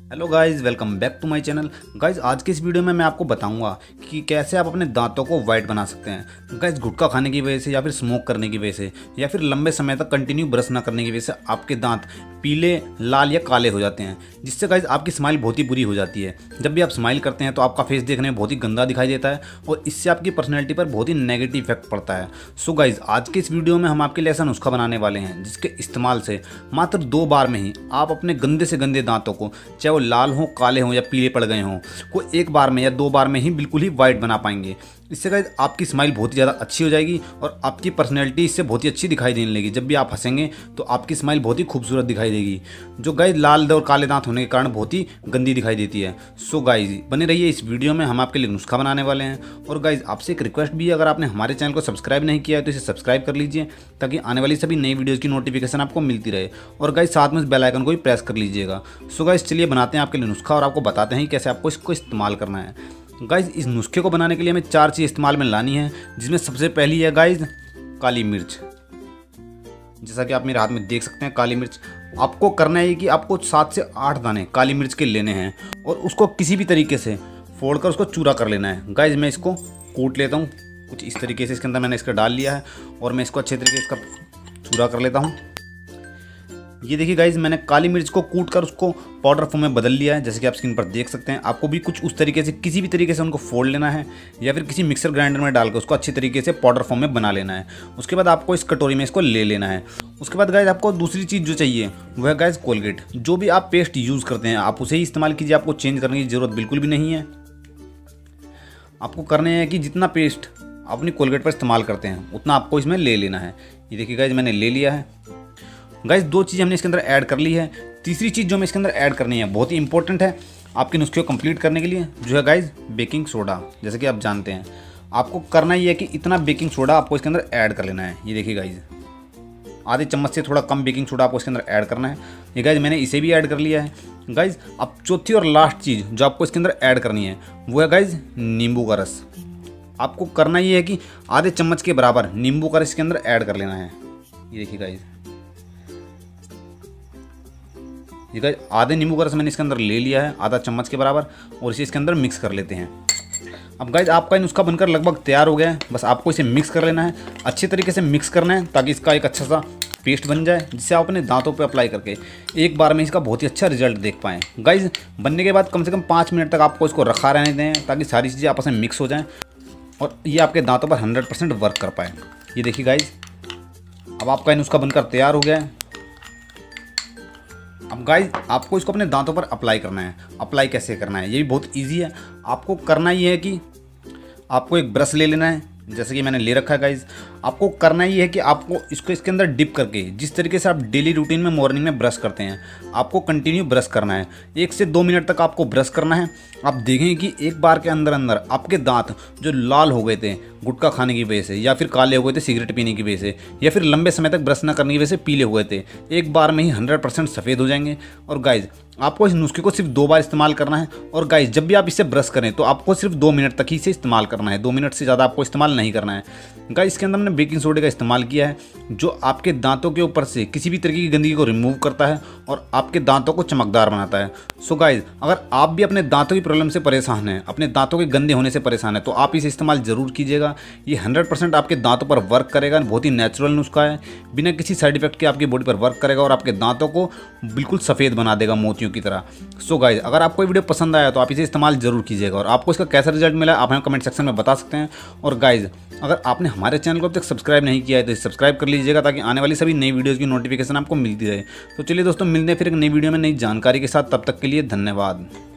Hello guys, welcome back to my channel. Guys, आज के इस वीडियो में मैं आपको बताऊंगा कि कैसे आप अपने दांतों को वाइट बना सकते हैं। गाइस, गुटखा खाने की वजह से या फिर स्मोक करने की वजह से या फिर लंबे समय तक कंटिन्यू ब्रश ना करने की वजह से आपके दांत पीले, लाल या काले हो जाते हैं, जिससे गाइस आपकी स्माइल बहुत ही बुरी हो जाती है। जब भी आप स्माइल करते हैं तो आपका फेस देखने में बहुत ही गंदा दिखाई देता है और इससे आपकी पर्सनैलिटी पर बहुत ही नेगेटिव इफेक्ट पड़ता है। सो गाइस, आज के इस वीडियो में हम आपके लिए ऐसा नुस्खा बनाने वाले हैं जिसके इस्तेमाल से मात्र 2 बार में ही आप अपने गंदे से गंदे दांतों को, चाहे वो लाल हो, काले हों या पीले पड़ गए हों, को 1 बार में या 2 बार में ही बिल्कुल ही वाइट बना पाएंगे। इससे गाइस आपकी स्माइल बहुत ही ज़्यादा अच्छी हो जाएगी और आपकी पर्सनैलिटी इससे बहुत ही अच्छी दिखाई देने लगेगी। जब भी आप हंसेंगे तो आपकी स्माइल बहुत ही खूबसूरत दिखाई देगी, जो गाइस लाल और काले दांत होने के कारण बहुत ही गंदी दिखाई देती है। सो गाइस, बने रहिए इस वीडियो में, हम आपके लिए नुस्खा बनाने वाले हैं। और गाइस, आपसे एक रिक्वेस्ट भी है, अगर आपने हमारे चैनल को सब्सक्राइब नहीं किया है तो इसे सब्सक्राइब कर लीजिए ताकि आने वाली सभी नई वीडियोज़ की नोटिफिकेशन आपको मिलती रहे। और गाइस, साथ में इस बेल आइकन को भी प्रेस कर लीजिएगा। सो गाइस, चलिए बनाते हैं आपके लिए नुस्खा और आपको बताते हैं कैसे आपको इसको इस्तेमाल करना है। गाइस, इस नुस्खे को बनाने के लिए हमें 4 चीज़ इस्तेमाल में लानी है, जिसमें सबसे पहली है गाइस काली मिर्च। जैसा कि आप मेरे हाथ में देख सकते हैं, काली मिर्च। आपको करना है कि आपको 7 से 8 दाने काली मिर्च के लेने हैं और उसको किसी भी तरीके से फोड़कर उसको चूरा कर लेना है। गाइस, मैं इसको कूट लेता हूँ कुछ इस तरीके से। इसके अंदर मैंने इसका डाल लिया है और मैं इसको अच्छे तरीके से इसका चूरा कर लेता हूँ। ये देखिए गाइज, मैंने काली मिर्च को कूट कर उसको पाउडर फॉर्म में बदल लिया है, जैसे कि आप स्क्रीन पर देख सकते हैं। आपको भी कुछ उस तरीके से किसी भी तरीके से उनको फोड़ लेना है या फिर किसी मिक्सर ग्राइंडर में डालकर उसको अच्छी तरीके से पाउडर फॉर्म में बना लेना है। उसके बाद आपको इस कटोरी में इसको ले लेना है। उसके बाद गाइज आपको दूसरी चीज़ जो चाहिए वह है गाइज कोलगेट। जो भी आप पेस्ट यूज़ करते हैं आप उसे ही इस्तेमाल कीजिए, आपको चेंज करने की ज़रूरत बिल्कुल भी नहीं है। आपको करने हैं कि जितना पेस्ट अपनी कोलगेट पर इस्तेमाल करते हैं उतना आपको इसमें ले लेना है। ये देखिए गाइज, मैंने ले लिया है। गाइस, 2 चीज़ हमने इसके अंदर ऐड कर ली है। तीसरी चीज़ जो हमें इसके अंदर ऐड करनी है बहुत ही इंपॉर्टेंट है आपके नुस्खे को कंप्लीट करने के लिए, जो है गाइस बेकिंग सोडा। जैसे कि आप जानते हैं, आपको करना ही है कि इतना बेकिंग सोडा आपको इसके अंदर ऐड कर लेना है। ये देखिए गाइस, आधे चम्मच से थोड़ा कम बेकिंग सोडा आपको इसके अंदर ऐड करना है। ये गाइस, मैंने इसे भी ऐड कर लिया है। गाइस, अब चौथी और लास्ट चीज़ जो आपको इसके अंदर ऐड करनी है वो है गाइस नींबू का रस। आपको करना ही है कि आधे चम्मच के बराबर नींबू का रस इसके अंदर ऐड कर लेना है। ये देखिए गाइस, आधे नींबू का रस मैंने इसके अंदर ले लिया है, आधा चम्मच के बराबर, और इसे इसके अंदर मिक्स कर लेते हैं। अब गाइज, आपका नुस्खा बनकर लगभग तैयार हो गया है। बस आपको इसे मिक्स कर लेना है, अच्छे तरीके से मिक्स करना है ताकि इसका एक अच्छा सा पेस्ट बन जाए, जिससे आप अपने दांतों पे अप्लाई करके एक बार में इसका बहुत ही अच्छा रिजल्ट देख पाएँ। गाइज, बनने के बाद कम से कम 5 मिनट तक आपको इसको रखा रहने दें ताकि सारी चीज़ें आपस में मिक्स हो जाएँ और ये आपके दांतों पर 100% वर्क कर पाए। ये देखिए गाइज, अब आपका नुस्खा बनकर तैयार हो गया है। अब गाइज, आपको इसको अपने दांतों पर अप्लाई करना है। अप्लाई कैसे करना है ये भी बहुत इजी है। आपको करना ये है कि आपको एक ब्रश ले लेना है, जैसे कि मैंने ले रखा है। गाइज, आपको करना ये है कि आपको इसको इसके अंदर डिप करके, जिस तरीके से आप डेली रूटीन में मॉर्निंग में ब्रश करते हैं, आपको कंटिन्यू ब्रश करना है। 1 से 2 मिनट तक आपको ब्रश करना है। आप देखेंगे कि एक बार के अंदर अंदर आपके दांत जो लाल हो गए थे गुटखा खाने की वजह से, या फिर काले हो गए थे सिगरेट पीने की वजह से, या फिर लंबे समय तक ब्रश न करने की वजह से पीले हो गए थे, एक बार में ही 100% सफ़ेद हो जाएंगे। और गाइज, आपको इस नुस्खे को सिर्फ 2 बार इस्तेमाल करना है। और गाइज, जब भी आप इसे ब्रश करें तो आपको सिर्फ 2 मिनट तक ही इसे इस्तेमाल करना है, 2 मिनट से ज़्यादा आपको इस्तेमाल नहीं करना है। गाइज, इसके अंदर हमने बेकिंग सोडे का इस्तेमाल किया है, जो आपके दांतों के ऊपर से किसी भी तरीके की गंदगी को रिमूव करता है और आपके दांतों को चमकदार बनाता है। सो गाइज, अगर आप भी अपने दांतों की प्रॉब्लम से परेशान हैं, अपने दांतों के गंदे होने से परेशान हैं, तो आप इसे इस्तेमाल जरूर कीजिएगा। ये 100% आपके दांतों पर वर्क करेगा। बहुत ही नेचुरल नुस्खा है, बिना किसी साइड इफेक्ट के आपकी बॉडी पर वर्क करेगा और आपके दांतों को बिल्कुल सफ़ेद बना देगा, मोतियों की तरह। सो गाइज, अगर आपको ये वीडियो पसंद आया तो आप इसे इस्तेमाल जरूर कीजिएगा और आपको इसका कैसा रिजल्ट मिला आप हमें कमेंट सेक्शन में बता सकते हैं। और गाइज, अगर आपने हमारे चैनल को अब तक सब्सक्राइब नहीं किया है तो सब्सक्राइब कर लीजिएगा ताकि आने वाली सभी नई वीडियोज़ की नोटिफिकेशन आपको मिलती रहे। तो चलिए दोस्तों, मिलते हैं फिर एक नई वीडियो में नई जानकारी के साथ। तब तक के लिए धन्यवाद।